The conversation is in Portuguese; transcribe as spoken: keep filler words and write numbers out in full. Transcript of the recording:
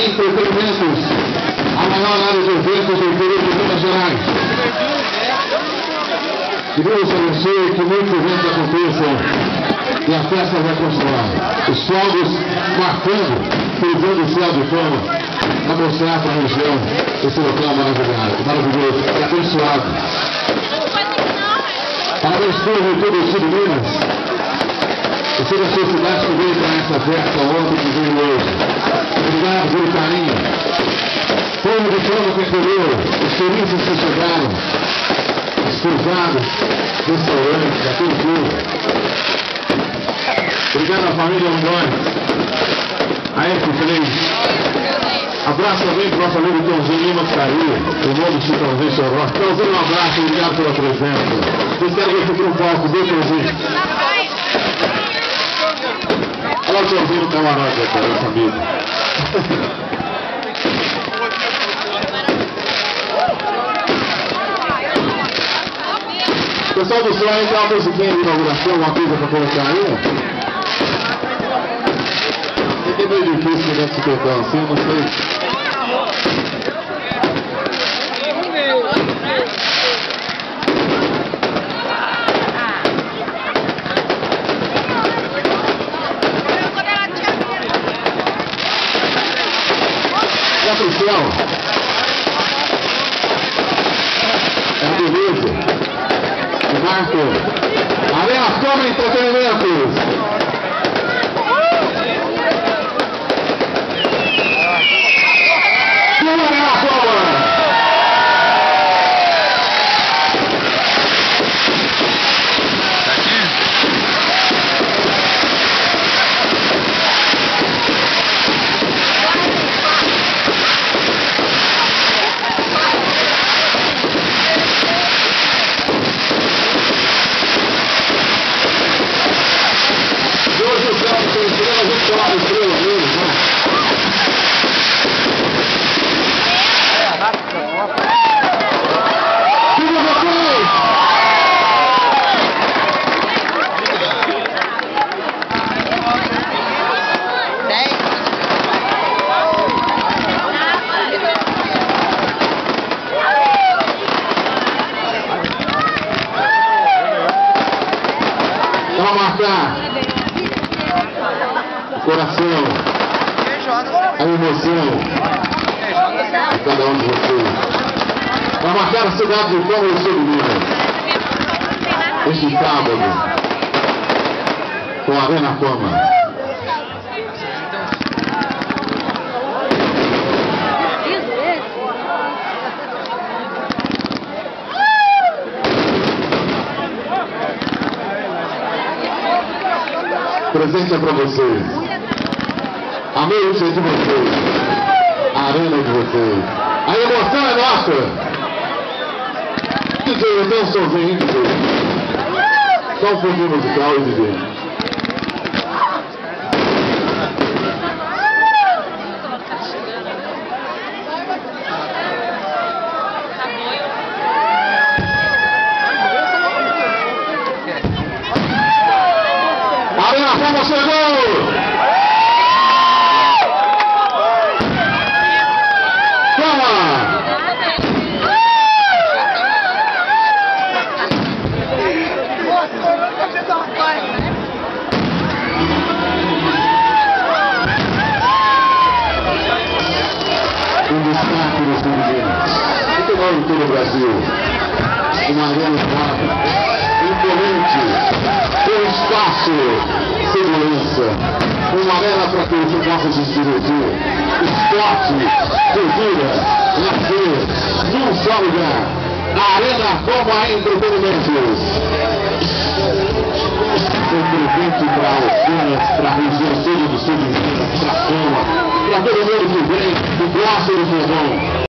Entretenimentos, a maior área de eventos do interior de Minas Gerais. Que Deus abençoe, que muitos eventos aconteçam e a festa vai continuar. Os fogos marcando, cruzando o céu de fama, a mostrar para a região esse local maravilhoso, maravilhoso e abençoado. Parabéns, povo de todo o sul de Minas. Você da sua cidade que veio para essa festa ontem que veio hoje. Obrigado pelo carinho. Povo de fama que acolheu, os turistas que chegaram, os cruzados, restaurantes, aquele povo. Obrigado à família Rondônia, a F três. Abraço também para o nosso amigo Tãozinho Lima Caria, o nome do Chitãozinho Choró. Tãozinho, um abraço, obrigado pela presença. Vocês querem ver aqui no palco, viu, Tãozinho? Olha o Tãozinho no camarote, nosso amigo. Pessoal do som, aí tem uma musiquinha de inauguração, uma coisa para colocar aí? É meio difícil que deve se tocar assim, eu não sei. E atenção! É a beleza. O Marco. Arena Fama Entretenimentos. Vamos marcar o coração, a emoção de cada um de vocês. Vamos marcar a cidade de Fama e Sul de Minas. Este sábado, com a Arena Fama. Presente é para vocês. A noite é de vocês. A arena é de vocês. A emoção é nossa. D J, então sozinho, D J. Só um pouquinho musical e D J. Vamos, chegou! Toma! Um destaque dos meninos. Muito bom em todo o Brasil. Uma arena nova, imponente, com espaço. Segurança, uma arena para que você possa se divertir, esporte, cultura, lazer, num só lugar. A Arena Fama Entretenimentos. Um presente para Alfenas, para a região toda do sul de Minas, para a Fama, para todo mundo que vem e gosta do forró.